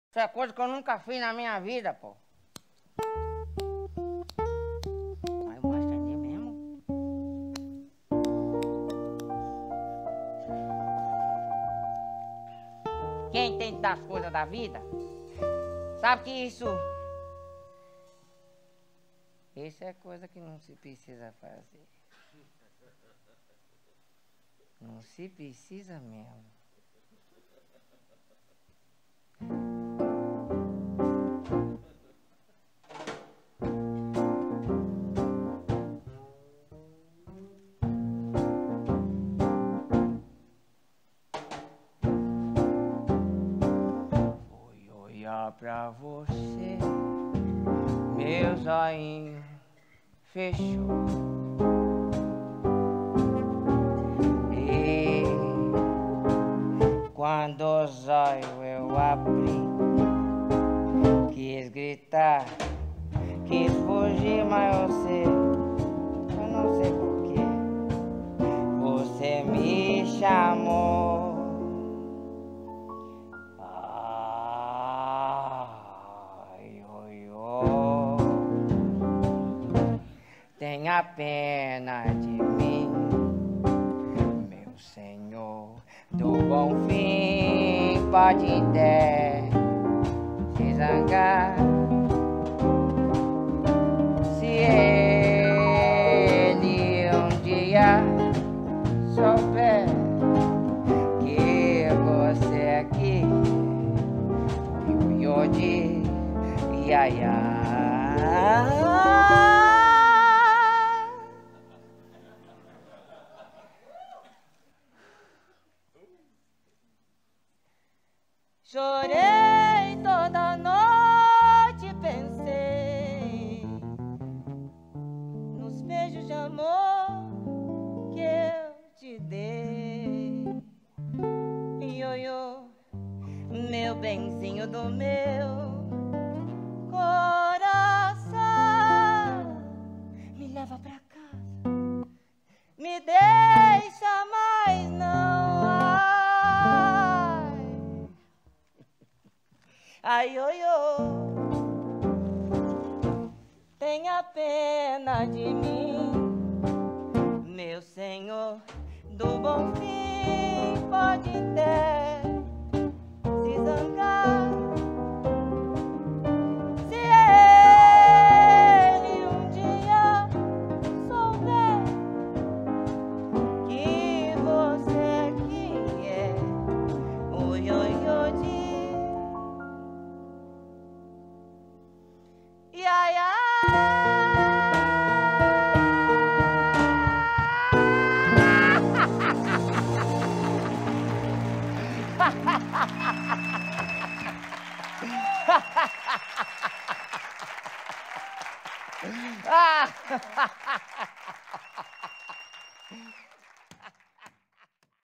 Isso é coisa que eu nunca fiz na minha vida, pô. Aí eu vou acender mesmo. Quem entende das coisas da vida, sabe que isso é coisa que não se precisa fazer. Não se precisa mesmo. Fui olhar pra você, meu zoinho fechou. E quando os olhos eu abri, quis gritar, quis fugir, mas eu não sei porquê, você me chamou. Ai, oi, oi. Tenha pena de mim, meu Senhor do bom fim, pode até se zangar. Se ele um dia souber que você aqui eu de iaia. Chorei toda noite, pensei nos beijos de amor que eu te dei. Ioiô, meu benzinho do meu coração, me leva pra casa, me deixa mais não. Ai, ioiô, tenha pena de mim, meu Senhor do bom fim, pode até se zangar. Se ele um dia souber que você aqui é o ioiô de iaia. Ah!